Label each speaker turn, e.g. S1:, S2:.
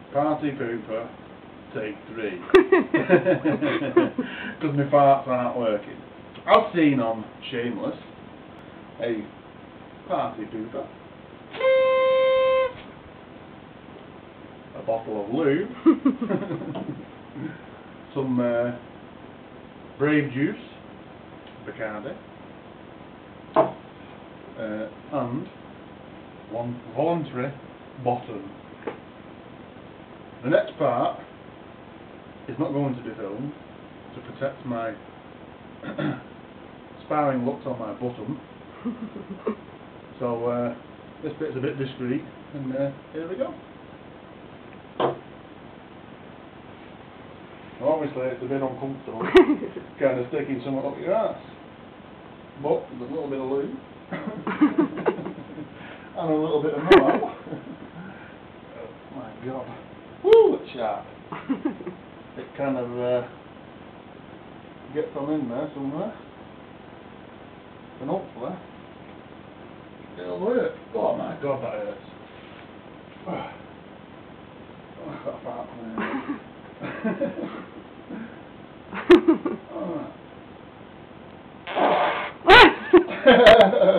S1: Party pooper, take 3. Because my farts aren't working. I've seen on Shameless a party pooper, a bottle of lube, some Brave Juice, Bacardi, and one voluntary bottom. The next part is not going to be filmed to protect my sparring looks on my bottom. So this bit's a bit discreet, and here we go. Obviously it's a bit uncomfortable, kind of sticking something up your ass. But there's a little bit of lube and a little bit of more. Oh my god. Woo, it's sharp. It kind of gets on in there somewhere. And hopefully it'll work. Oh my god, that hurts. Oh, I've got a fart there. Oh.